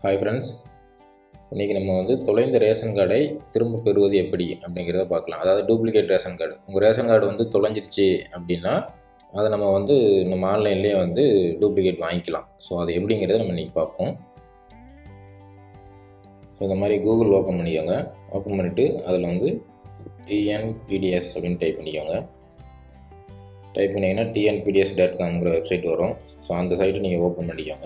Hi friends, இன்றைக்கி நம்ம தொலைந்த ரேஷன் கார்டை திரும்ப பெறுவது எப்படி அப்படிங்கிறத பார்க்கலாம். அதாவது டூப்ளிகேட் ரேஷன் கார்டு. உங்கள் ரேஷன் கார்டு தொலைஞ்சிருச்சு அப்படின்னா அதை நம்ம ஆன்லைன்லேயே டூப்ளிகேட் வாங்கிக்கலாம். ஸோ அது எப்படிங்கிறத நம்ம இன்றைக்கி பார்ப்போம். ஸோ இந்த மாதிரி கூகுள் ஓப்பன் பண்ணிக்கோங்க. ஓப்பன் பண்ணிவிட்டு அதில் TNPDS அப்படின்னு டைப் பண்ணிக்கோங்க. டைப் பண்ணிங்கன்னா TNPDS.comங்கிற வெப்சைட் வரும். ஸோ அந்த சைட்டை நீங்கள் ஓப்பன் பண்ணிக்கோங்க.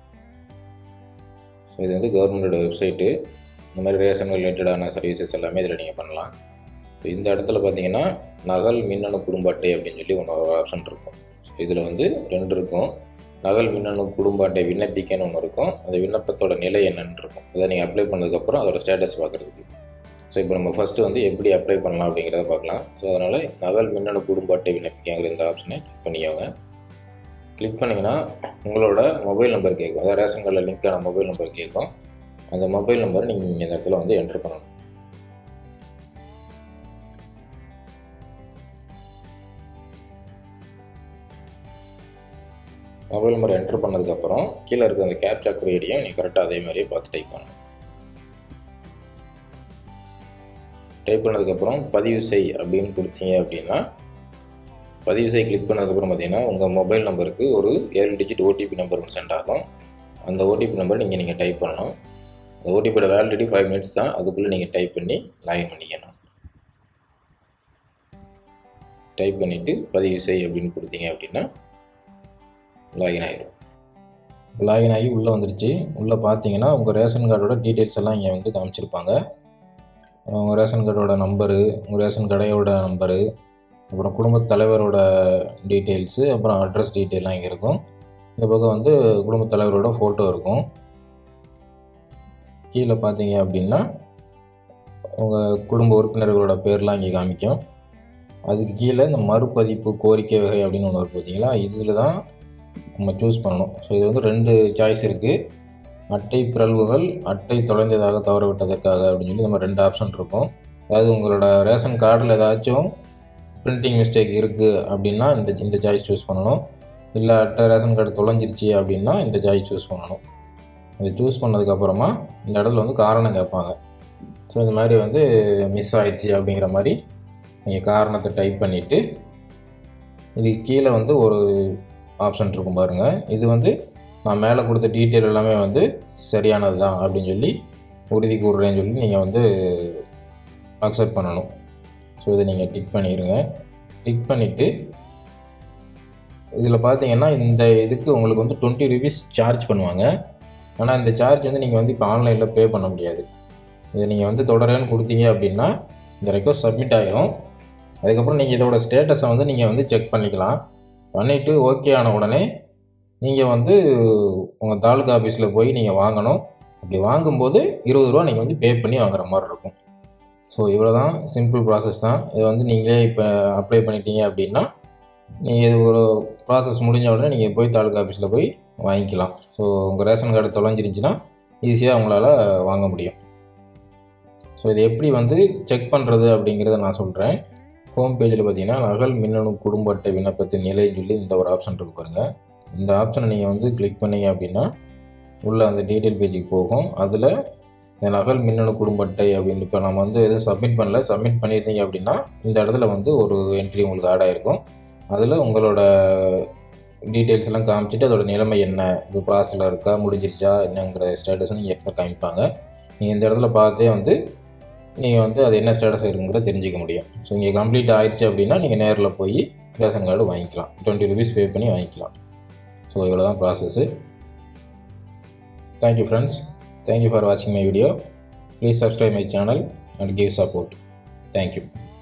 ஸோ இது கவர்மெண்டோட வெப்சைட்டு. இந்த மாதிரி ரேஷன் ரிலேட்டடான சர்வீசஸ் எல்லாமே இதில் நீங்கள் பண்ணலாம். ஸோ இந்த இடத்துல பார்த்தீங்கன்னா நகல் மின்னணு குடும்ப அட்டை அப்படின்னு சொல்லி ஒரு ஆப்ஷன் இருக்கும். ஸோ இதில் 2 இருக்கும். நகல் மின்னணு குடும்ப அட்டை விண்ணப்பிக்கன்னு ஒன்று இருக்கும். அந்த விண்ணப்பத்தோட நிலை என்னன்னு இருக்கும். அதை நீங்கள் அப்ளை பண்ணதுக்கப்புறம் அதோட ஸ்டேட்டஸ் பார்க்குறதுக்கு. ஸோ இப்போ நம்ம ஃபஸ்ட்டு எப்படி அப்ளை பண்ணலாம் அப்படிங்கிறத பார்க்கலாம். ஸோ அதனால் நகல் மின்னணு குடும்ப அட்டை விண்ணப்பிக்கங்கிற இந்த ஆப்ஷனை கிளிக் பண்ணிக்கோங்க. கிளிக் பண்ணிங்கன்னா உங்களோட மொபைல் நம்பர் கேட்கும். அதாவது ரேஷன் கார்டில் லிங்க்கான மொபைல் நம்பர் கேட்கும். அந்த மொபைல் நம்பரை நீங்கள் இந்த இடத்துல என்ட்ரு பண்ணணும். மொபைல் நம்பர் என்ட்ரு பண்ணதுக்கப்புறம் கீழே இருக்க அந்த கேப்சா குறியீடையும் நீங்கள் கரெக்டாக அதே மாதிரியே பார்த்து டைப் பண்ணணும். டைப் பண்ணதுக்கப்புறம் பதிவு செய் அப்படின்னு கொடுத்தீங்க அப்படின்னா பதிவு செய்ய கிளிக் பண்ணதுக்கப்புறம் பார்த்தீங்கன்னா உங்கள் மொபைல் நம்பருக்கு ஒரு 7 டிஜிட் ஓடிபி நம்பர் சென்ட் ஆகும். அந்த ஓடிபி நம்பர் நீங்கள் டைப் பண்ணணும். அந்த ஓடிபியோட வேலிடிட்டி 5 மினிட்ஸ் தான். அதுக்குள்ளே நீங்கள் டைப் பண்ணி லாகின் பண்ணிக்கணும். டைப் பண்ணிவிட்டு பதிவு செய் அப்படின்னு கொடுத்தீங்க அப்படின்னா லாகின் ஆகிடும். லாகின் ஆகி உள்ளே வந்துருச்சு. உள்ளே பார்த்தீங்கன்னா உங்கள் ரேஷன் கார்டோட டீட்டெயில்ஸ் எல்லாம் இங்கே காமிச்சிருப்பாங்க. உங்கள் ரேஷன் கார்டோட நம்பரு, உங்கள் ரேஷன் கடையோட நம்பரு, அப்புறம் குடும்பத் தலைவரோட டீட்டெயில்ஸு, அப்புறம் அட்ரஸ் டீட்டெயிலாம் இங்கே இருக்கும். இந்த பக்கம் குடும்பத் தலைவரோட ஃபோட்டோ இருக்கும். கீழே பார்த்தீங்க அப்படின்னா உங்கள் குடும்ப உறுப்பினர்களோட பேர்லாம் இங்கே காமிக்கும். அதுக்கு கீழே இந்த மறுபதிப்பு கோரிக்கை வகை அப்படின்னு ஒன்று இருக்குது பார்த்தீங்களா, இதில் தான் நம்ம சூஸ் பண்ணணும். ஸோ இது 2 சாய்ஸ் இருக்குது. அட்டை பிறழ்வுகள், அட்டை தொலைந்ததாக தவறவிட்டதற்காக அப்படின்னு சொல்லி நம்ம 2 ஆப்ஷன் இருக்கும். அதாவது உங்களோட ரேஷன் கார்டில் ஏதாச்சும் பிரிண்டிங் மிஸ்டேக் இருக்குது அப்படின்னா இந்த சாய்ஸ் சூஸ் பண்ணணும். இல்லை ரேஷன் கார்டு தொலைஞ்சிருச்சு அப்படின்னா இந்த சாய்ஸ் சூஸ் பண்ணணும். இதை சூஸ் பண்ணதுக்கப்புறமா இந்த இடத்துல காரணம் கேட்பாங்க. ஸோ இந்த மாதிரி மிஸ் ஆயிடுச்சு அப்படிங்கிற மாதிரி நீங்கள் காரணத்தை டைப் பண்ணிவிட்டு இதுக்கு கீழே ஒரு ஆப்ஷன் இருக்கும் பாருங்கள். இது நான் மேலே கொடுத்த டீட்டெயில் எல்லாமே சரியானது தான் அப்படின்னு சொல்லி உறுதி கூறுறேன்னு சொல்லி நீங்கள் அக்செப்ட் பண்ணணும். ஸோ இதை நீங்கள் டிக் பண்ணிடுங்க. டிக் பண்ணிவிட்டு இதில் பார்த்தீங்கன்னா இந்த இதுக்கு உங்களுக்கு 20 ரூபீஸ் சார்ஜ் பண்ணுவாங்க. ஆனால் இந்த சார்ஜ் நீங்கள் இப்போ ஆன்லைனில் பே பண்ண முடியாது. இதை நீங்கள் தொடரேன்னு கொடுத்தீங்க அப்படின்னா இந்த ரெக்வஸ்ட் சப்மிட் ஆகிடும். அதுக்கப்புறம் நீங்கள் இதோட ஸ்டேட்டஸை நீங்கள் செக் பண்ணிக்கலாம். பண்ணிவிட்டு ஓகே ஆன உடனே நீங்கள் உங்கள் தாலுகா ஆஃபீஸில் போய் நீங்கள் வாங்கணும். அப்படி வாங்கும்போது 20 ரூபா நீங்கள் பே பண்ணி வாங்குற மாதிரி இருக்கும். ஸோ இவ்வளோ தான், சிம்பிள் ப்ராசஸ் தான். இதை நீங்களே இப்போ அப்ளை பண்ணிட்டீங்க அப்படின்னா நீங்கள் இது ஒரு ப்ராசஸ் முடிஞ்ச உடனே நீங்கள் போய் தாலுகா ஆஃபீஸில் போய் வாங்கிக்கலாம். ஸோ உங்கள் ரேஷன் கார்டு தொலைஞ்சிருச்சுன்னா ஈஸியாக உங்களால் வாங்க முடியும். ஸோ இது எப்படி செக் பண்ணுறது அப்படிங்கிறத நான் சொல்கிறேன். ஹோம் பேஜில் பார்த்தீங்கன்னா நகல் மின்னணு குடும்ப அட்டை விண்ணப்பத்தின் நிலைன்னு சொல்லி இந்த ஒரு ஆப்ஷன் இருக்கு பாருங்கள். இந்த ஆப்ஷனை நீங்கள் கிளிக் பண்ணீங்க அப்படின்னா உள்ள அந்த டீட்டெயில் பேஜுக்கு போகும். அதில் இந்த நகல் மின்னணு குடும்ப அட்டை அப்படின்னு இப்போ நம்ம எதுவும் சப்மிட் பண்ணல. சப்மிட் பண்ணியிருந்தீங்க அப்படின்னா இந்த இடத்துல ஒரு என்ட்ரி உங்களுக்கு ஆட் ஆகிருக்கும். அதில் உங்களோட டீட்டெயில்ஸ் எல்லாம் காமிச்சிட்டு அதோட நிலைமை என்ன, இது ப்ராசஸில் இருக்கா, முடிஞ்சிருச்சா என்னங்கிற ஸ்டேட்டஸ் நீங்கள் எப்போ காமிப்பாங்க. நீங்கள் இந்த இடத்துல பார்த்தே நீங்கள் அது என்ன ஸ்டேட்டஸ் இருக்குங்கிறத தெரிஞ்சிக்க முடியும். ஸோ இங்கே கம்ப்ளீட் ஆயிடுச்சு அப்படின்னா நீங்கள் நேரில் போய் ரேஷன் கார்டு வாங்கிக்கலாம். 20 ரூபீஸ் பே பண்ணி வாங்கிக்கலாம். ஸோ இவ்வளோ தான் process. Thank you friends. Thank you for watching my video. Please subscribe my channel and give support. Thank you.